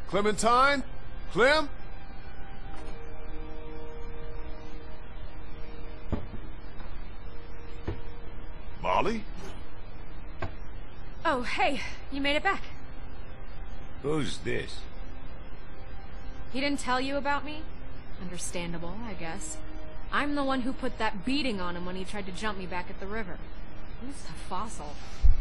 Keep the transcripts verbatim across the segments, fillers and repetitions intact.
Clementine? Clem? Molly? Oh, hey, you made it back. Who's this? He didn't tell you about me? Understandable, I guess. I'm the one who put that beating on him when he tried to jump me back at the river. Who's the fossil?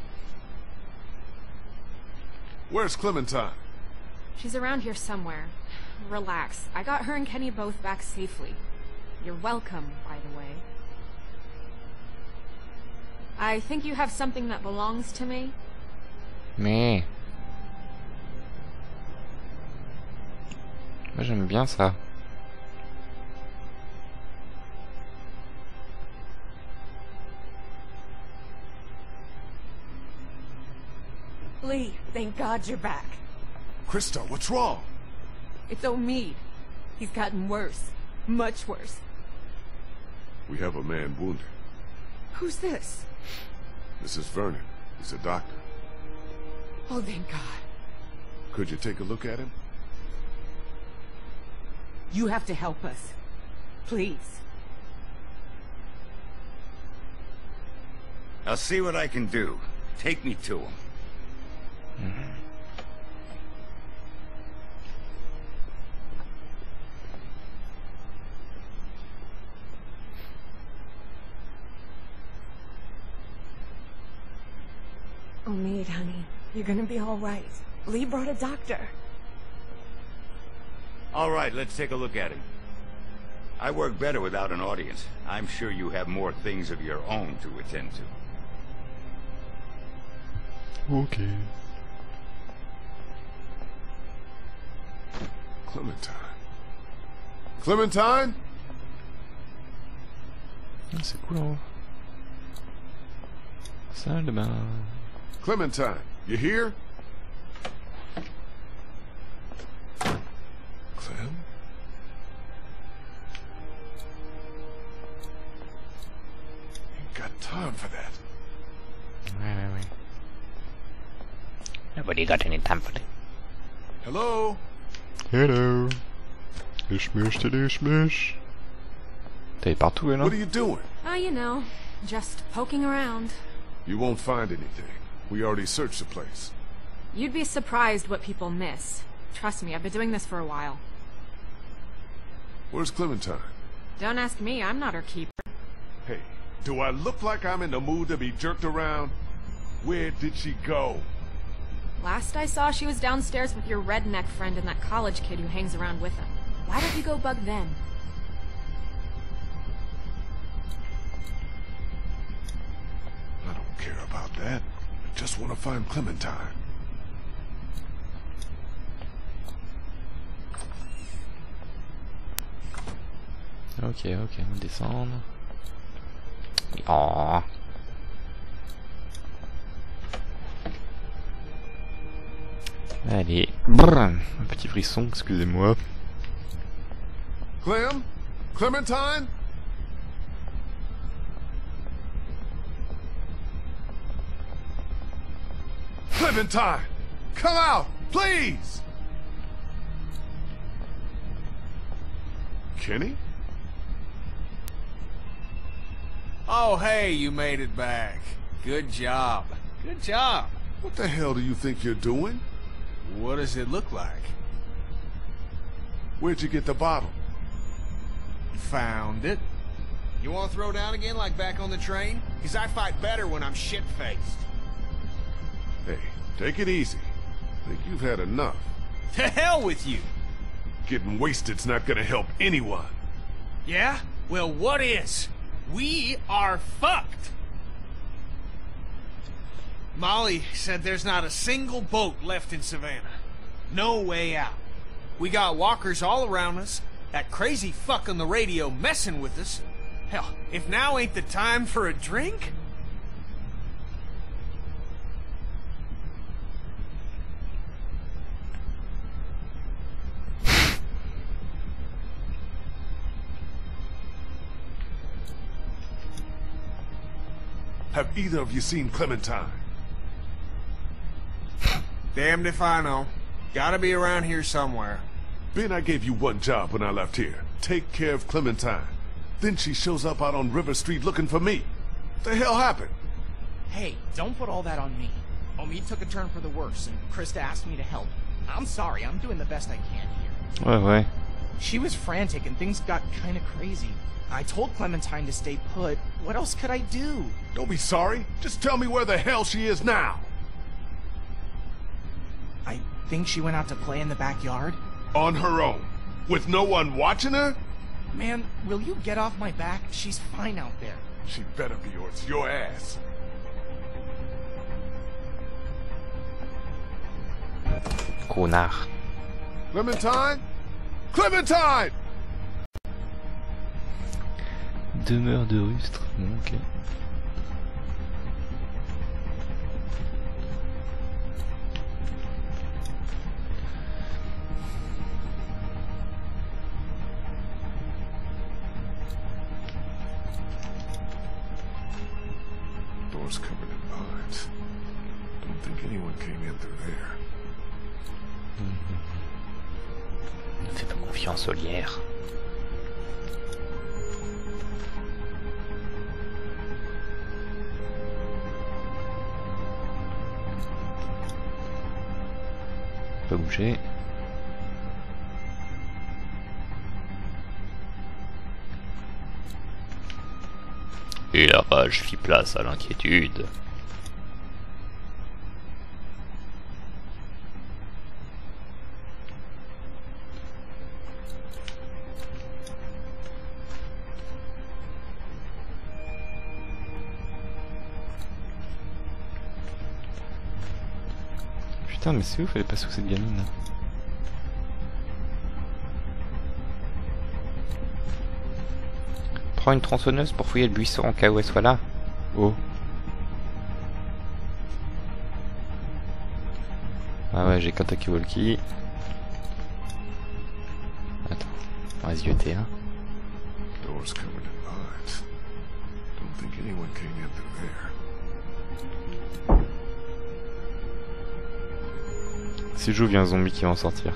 Where's Clementine? She's around here somewhere. Relax. I got her and Kenny both back safely. You're welcome, by the way. I think you have something that belongs to me. Mais... Moi j'aime bien ça. Lee, thank God you're back. Krista, what's wrong? It's Omid. He's gotten worse. Much worse. We have a man wounded. Who's this? Missus Vernon. He's a doctor. Oh, thank God. Could you take a look at him? You have to help us. Please. I'll see what I can do. Take me to him. Mm-hmm. Omid, honey, you're gonna be all right. Lee brought a doctor. All right, let's take a look at him. I work better without an audience. I'm sure you have more things of your own to attend to. Ok. Clementine. Clementine? Ah, c'est cool en haut. Salle de bain. Clementine, you here? Clem? Ain't got time for that. Ouais, ouais, ouais. Nobody got any time for it. Hello? Hello. Ishmish to Ishmish. T'es partout, là? What are you doing? Ah, you know, just poking around. You won't find anything. We already searched the place. You'd be surprised what people miss. Trust me, I've been doing this for a while. Where's Clementine? Don't ask me, I'm not her keeper. Hey, do I look like I'm in the mood to be jerked around? Where did she go? Last I saw, she was downstairs with your redneck friend and that college kid who hangs around with him. Why don't you go bug them? I don't care about that. I just want to find Clementine. Ok, ok, on va descendre. Oh. Allez, brrr, un petit frisson, excusez-moi. Clem? Clementine? Clementine! Come out, please! Kenny? Oh, hey, you made it back. Good job. Good job. What the hell do you think you're doing? What does it look like? Where'd you get the bottle? Found it. You want to throw down again like back on the train? Because I fight better when I'm shit-faced. Hey, take it easy. Think you've had enough. To hell with you! Getting wasted's not gonna help anyone. Yeah? Well, what is? We are fucked! Molly said there's not a single boat left in Savannah. No way out. We got walkers all around us, that crazy fuck on the radio messing with us. Hell, if now ain't the time for a drink? Have either of you seen Clementine? Damned if I know. Gotta be around here somewhere. Ben, I gave you one job when I left here. Take care of Clementine. Then she shows up out on River Street looking for me. What the hell happened? Hey, don't put all that on me. Omid took a turn for the worse, and Krista asked me to help. I'm sorry, I'm doing the best I can here. Ouais, ouais. She was frantic, and things got kinda crazy. I told Clementine to stay put. What else could I do? Don't be sorry. Just tell me where the hell she is now. I think she went out to play in the backyard. On her own? With no one watching her? Man, will you get off my back? She's fine out there. She better be, or it's your ass. Connard. Clementine? Clementine! Demeure de rustre. Bon, ok. Door's covered in vines. Don't think anyone came in through there. Ne fais pas confiance aux lierres. Pas bouger. Et la rage fit place à l'inquiétude. Putain, mais c'est ouf, elle est pas sous cette gamine. Prends une tronçonneuse pour fouiller le buisson en cas où elle soit là. Oh. Ah ouais, j'ai Kentucky Walkie. Attends, on va zioter, hein. Door's covered in vines. Don't think anyone came in through there. Si je joue, il y a un zombie qui va en sortir.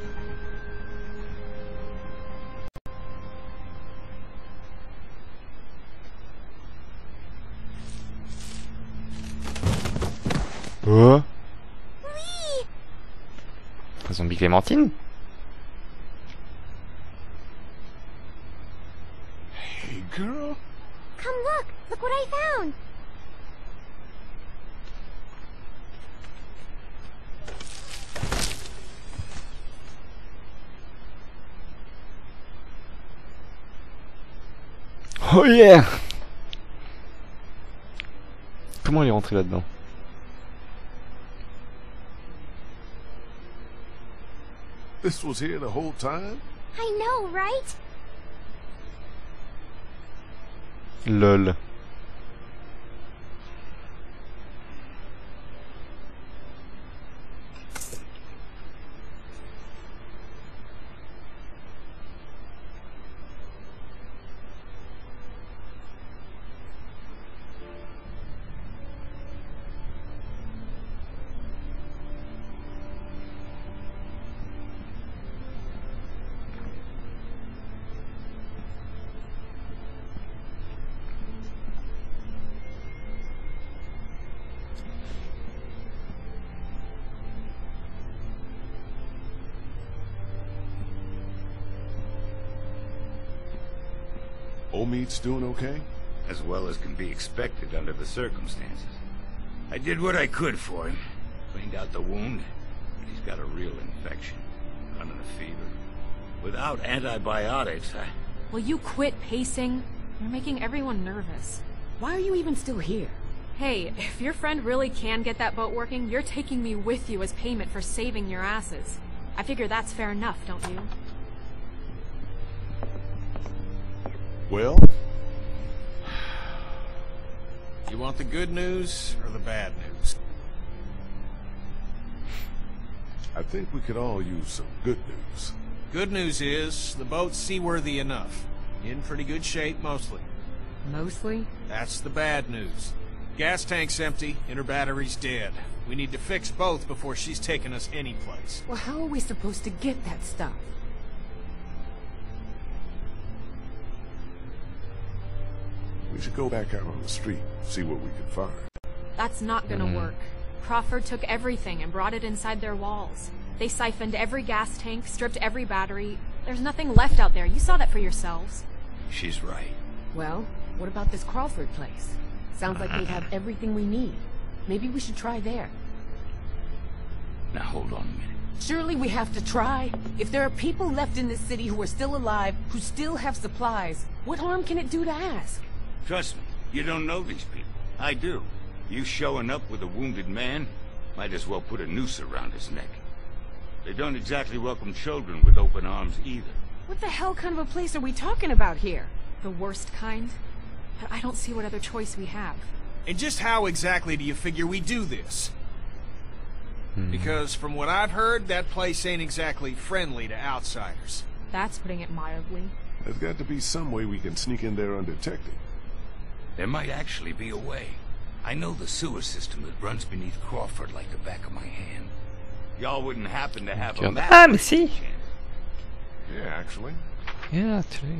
Oh. Lee! Un zombie Clémentine? Hey, girl. Come look! Look what I found! Oh yeah! Comment elle est rentrée là-dedans? This was here the whole time? I know, right? Lol. Omid's doing okay? As well as can be expected under the circumstances. I did what I could for him. Cleaned out the wound, but he's got a real infection. Running a fever. Without antibiotics, I... Will you quit pacing? You're making everyone nervous. Why are you even still here? Hey, if your friend really can get that boat working, you're taking me with you as payment for saving your asses. I figure that's fair enough, don't you? Well? You want the good news or the bad news? I think we could all use some good news. Good news is, the boat's seaworthy enough. In pretty good shape, mostly. Mostly? That's the bad news. Gas tank's empty, inner battery's dead. We need to fix both before she's taking us anyplace. Well, how are we supposed to get that stuff? We should go back out on the street, see what we can find. That's not gonna work. Crawford took everything and brought it inside their walls. They siphoned every gas tank, stripped every battery. There's nothing left out there. You saw that for yourselves. She's right. Well, what about this Crawford place? Sounds like they have everything we need. Maybe we should try there. Now hold on a minute. Surely we have to try. If there are people left in this city who are still alive, who still have supplies, what harm can it do to ask? Trust me, you don't know these people. I do. You showing up with a wounded man, might as well put a noose around his neck. They don't exactly welcome children with open arms either. What the hell kind of a place are we talking about here? The worst kind? But I don't see what other choice we have. And just how exactly do you figure we do this? Because from what I've heard, that place ain't exactly friendly to outsiders. That's putting it mildly. There's got to be some way we can sneak in there undetected. There might actually be a way. I know the sewer system that runs beneath Crawford like the back of my hand. Y'all wouldn't happen to have a map? Ah, mais si. Yeah, actually. Yeah, actually.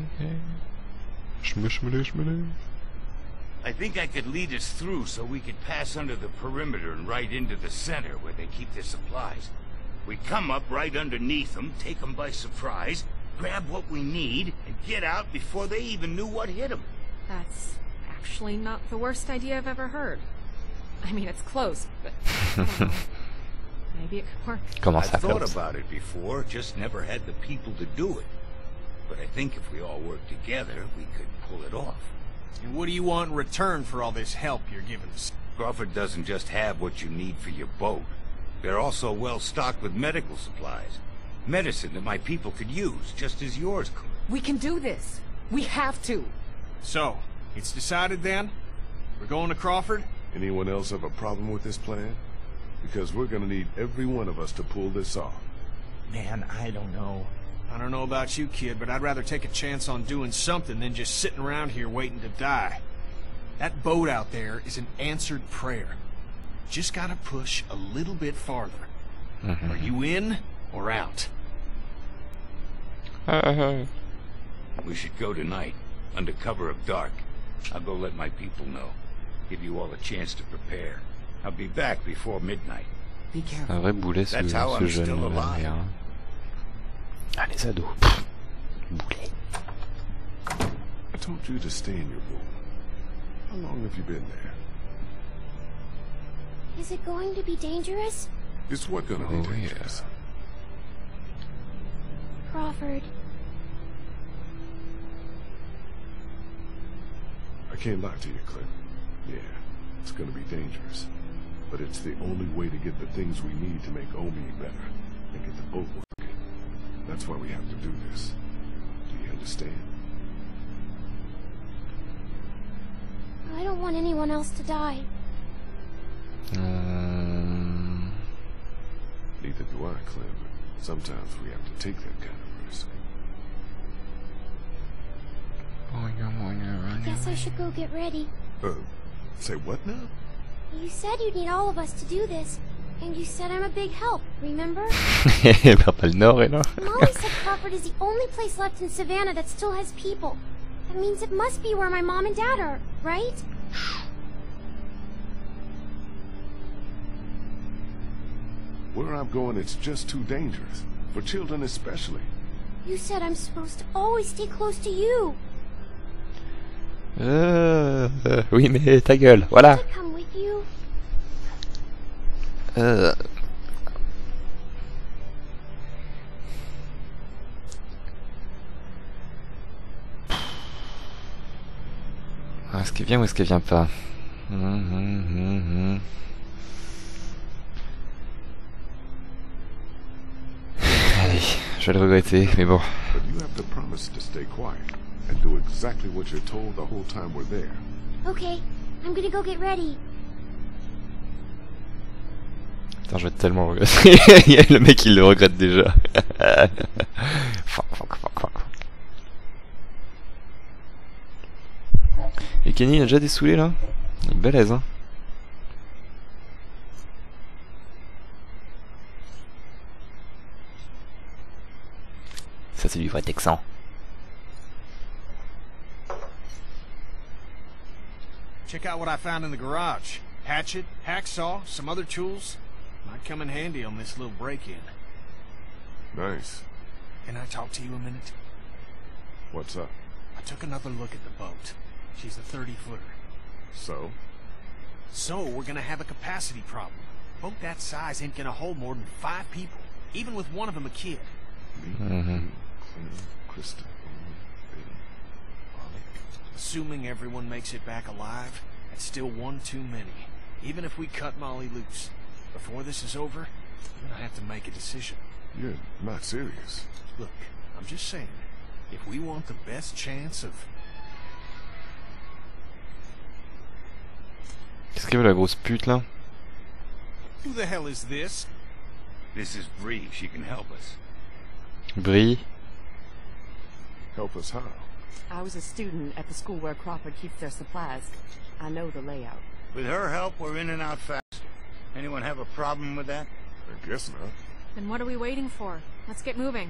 Shmoo, shmoo, shmoo. I think I could lead us through so we could pass under the perimeter and right into the center where they keep their supplies. We'd come up right underneath them, take them by surprise, grab what we need, and get out before they even knew what hit them. That's actually not the worst idea I've ever heard. I mean, it's close, but I don't know. Maybe it could work. Comment I've ça thought flotte. about it before, just never had the people to do it. But I think if we all work together, we could pull it off. And what do you want in return for all this help you're giving us? Crawford doesn't just have what you need for your boat. They're also well stocked with medical supplies. Medicine that my people could use, just as yours could. We can do this. We have to. So, it's decided then? We're going to Crawford? Anyone else have a problem with this plan? Because we're gonna need every one of us to pull this off. Man, I don't know. I don't know about you, kid, but I'd rather take a chance on doing something than just sitting around here waiting to die. That boat out there is an answered prayer. Just gotta push a little bit farther. Mhm. Are you in or out? Uh, We should go tonight, under cover of dark. I'll go let my people know. Give you all a chance to prepare. I'll be back before midnight. Be careful. un vrai boulet ce, That's how ce I'm jeune still là, alive. mais, hein. Ah, les ados. Pff, boulet. I told you to stay in your room. How long have you been there? Is it going to be dangerous? It's what gonna be Oh, dangerous. Crawford. I can't lie to you, Clint. Yeah, it's gonna be dangerous. But it's the only way to get the things we need to make Omi better and get the boat working. That's why we have to do this. Do you understand? I don't want anyone else to die. Hum, Neither do I, Clint, but sometimes we have to take that kind of risk. I guess I should go get ready. Uh, say what now? You said you'd need all of us to do this, and you said I'm a big help, remember? Vers pas le nord, et là. Molly said Crawford is the only place left in Savannah that still has people. That means it must be where my mom and dad are, right? Where I'm going, it's just too dangerous. For children especially. You said I'm supposed to always stay close to you. Euh, euh, oui, mais ta gueule, voilà. To come with you. Euh. Ah, est-ce qu'elle vient ou est-ce qu'elle vient pas? Hum, hum, hum, hum. Allez, je vais le regretter, mais bon. But you have to promise to stay quiet and do exactly what you're told the whole time we're there. Okay, I'm gonna go get ready. Putain, je vais tellement le regretter. Le mec, il le regrette déjà. Fuck, fuck, fuck, fuck. Et Kenny, il a déjà des saoulés là? Il est balèze, hein. Ça c'est du vrai texan. Check out what I found in the garage. Hatchet, hacksaw, some other tools. Might come in handy on this little break-in. Nice. Can I talk to you a minute? What's up? I took another look at the boat. She's a thirty-footer. So? So, we're gonna have a capacity problem. A boat that size ain't gonna hold more than five people, even with one of them a kid. Me, Mm-hmm. you, Clem, Krista, Ben, Alec. Assuming everyone makes it back alive, that's still one too many. Even if we cut Molly loose. Before this is over, we're gonna have to make a decision. You're not serious. Look, I'm just saying, if we want the best chance of... Qu'est-ce qu'elle veut la grosse pute là? Who the hell is this? This is Bree. She can help us. Bree? Help us how? I was a student at the school where Crawford keeps their supplies. I know the layout. With her help, we're in and out faster. Anyone have a problem with that? I guess not. Then what are we waiting for? Let's get moving.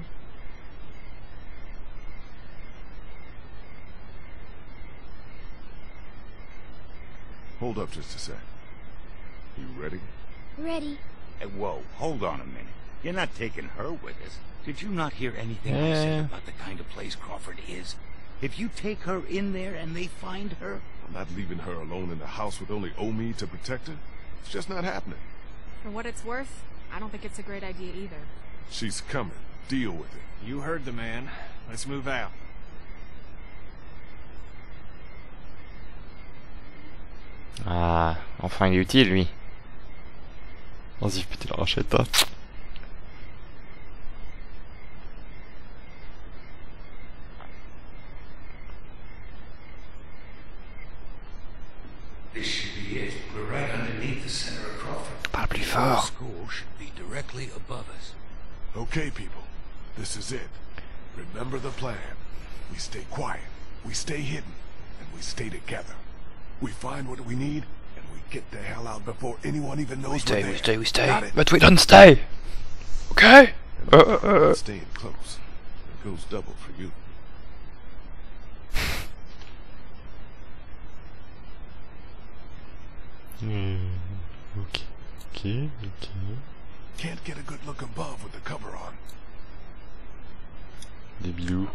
Hold up just a sec. You ready? Ready. Hey, whoa, hold on a minute. You're not taking her with us. Did you not hear anything I Yeah. said about the kind of place Crawford is? If you take her in there and they find her... I'm not leaving her alone in the house with only Omi to protect her. It's just not happening. For what it's worth, I don't think it's a great idea either. She's coming. Deal with it. You heard the man. Let's move out. Ah, enfin il est utile lui. Vas-y putain, le rachète pas. This should be it. We're right underneath the center of Crawford. Parle plus The fort. school should be directly above us. Okay, people. This is it. Remember the plan. We stay quiet, we stay hidden, and we stay together. We find what we need, and we get the hell out before anyone even knows We we're stay, there. we stay, we Got stay. it? But we don't stay. Okay? And Uh, uh, uh. staying close. It goes double for you. Hmm. Ok. Ok, ok. Can't get a good look above with the cover on. Des bilous.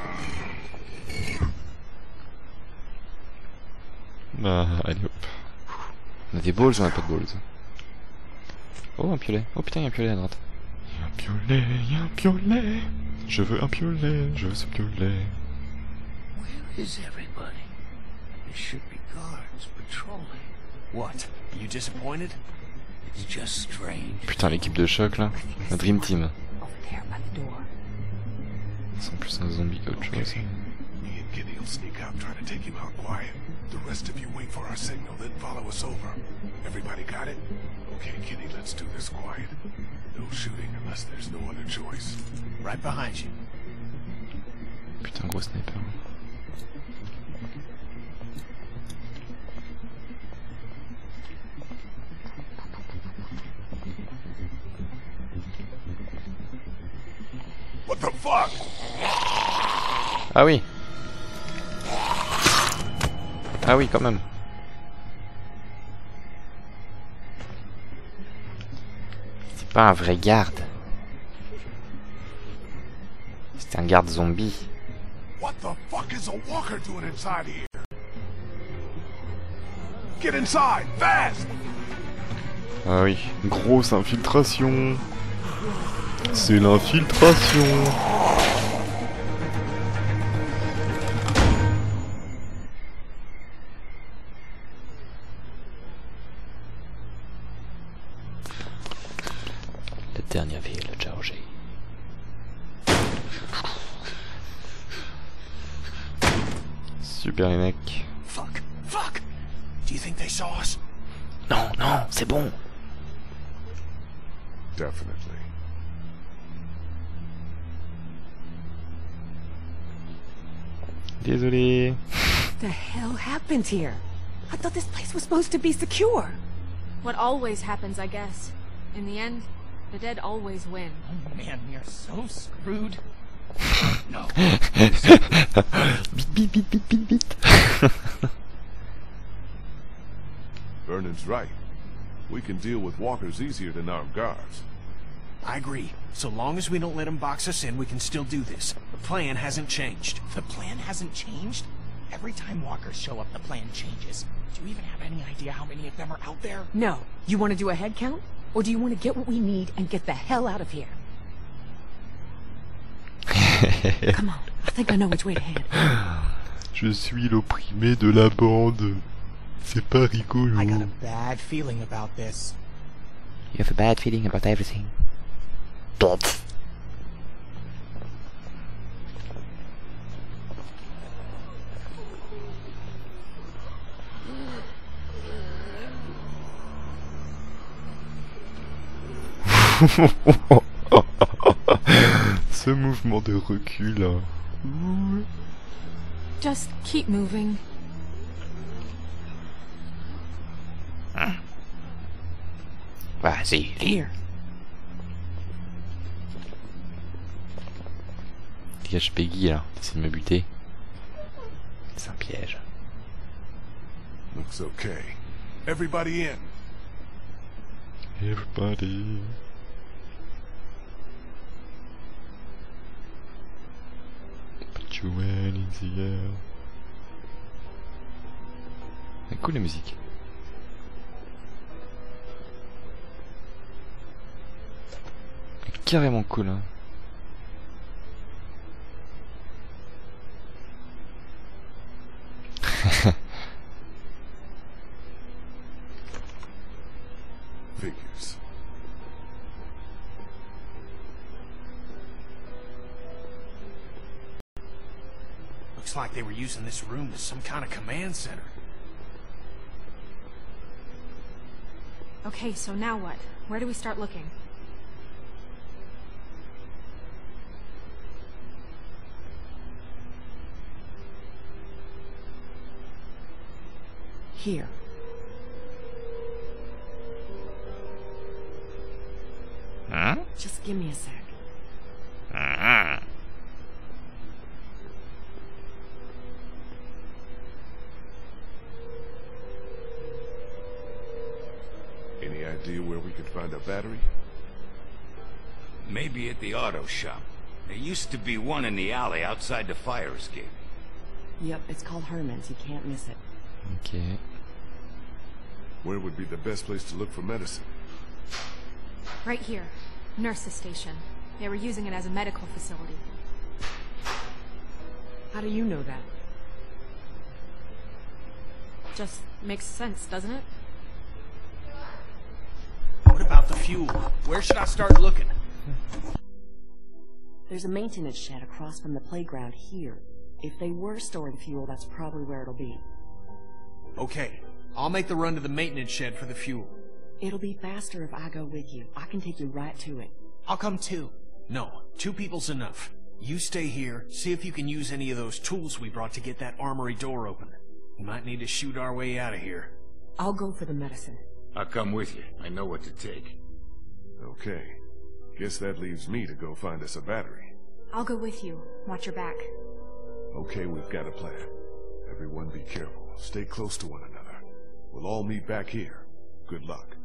Ah, allez hop. On a des balls ou on a pas de balls? Oh, un piolet. Oh putain, il y a un piolet à droite. Il y a un piolet, il y a un piolet. Je veux un piolet, je veux ce piolet. Where is everybody? There should be guards patrolling. What? Are you disappointed? It's just strange. Putain, l'équipe de choc là. La Dream Team. Over there by the door. C'est plus un zombie qu'autre chose. Okay. Me and Kitty will sneak out, try to take him out quiet. The rest of you wait for our signal, then follow us over. Everybody got it? Okay, Kitty, let's do this quiet. No shooting unless there's no other choice. Right behind you. Putain, gros sniper. What the fuck? Ah oui. Ah oui, quand même. C'est pas un vrai garde. C'est un garde zombie. What the fuck is a walker doing inside here? Get inside, fast! Ah oui, grosse infiltration. C'est l'infiltration. La dernière ville, Georgie. Super les mecs. Fuck. Fuck! Do you think they saw us? Non, non, c'est bon. Definitely. Désolé. The hell happened here? I thought this place was supposed to be secure. What always happens, I guess. In the end, the dead always win. Oh man, we are so screwed. No. Bit, bit, bit, bit, bit, bit. Vernon's right. We can deal with walkers easier than armed guards. I agree. So long as we don't let them box us in, we can still do this. The plan hasn't changed. The plan hasn't changed? Every time walkers show up, the plan changes. Do you even have any idea how many of them are out there? No. You want to do a head count? Or do you want to get what we need and get the hell out of here? Come on. I think I know which way to head. Je suis l'opprimé de la bande. C'est pas rigolo. I got a bad feeling about this. You have a bad feeling about everything. Bad. Ce mouvement de recul là. Just keep moving. Vas-y, Here. Dégage Peggy là, t'essaies de me buter. C'est un piège. Looks okay. Everybody in. Everybody. Put your hand in the air. C'est cool la musique. C'est carrément cool hein. Figures. Looks like they were using this room as some kind of command center. Okay, so now what? Where do we start looking? Here. Huh? Just give me a sec. Uh-huh. Any idea where we could find a battery? Maybe at the auto shop. There used to be one in the alley outside the fire escape. Yep, it's called Herman's. You can't miss it. Ok. Where would be the best place to look for medicine? Right here. Nurse's station. They were using it as a medical facility. How do you know that? Just makes sense, doesn't it? What about the fuel? Where should I start looking? There's a maintenance shed across from the playground here. If they were storing fuel, that's probably where it'll be. Okay, I'll make the run to the maintenance shed for the fuel. It'll be faster if I go with you. I can take you right to it. I'll come too. No, two people's enough. You stay here, see if you can use any of those tools we brought to get that armory door open. We might need to shoot our way out of here. I'll go for the medicine. I'll come with you. I know what to take. Okay. Guess that leaves me to go find us a battery. I'll go with you. Watch your back. Okay, we've got a plan. Everyone be careful. Stay close to one another. We'll all meet back here. Good luck.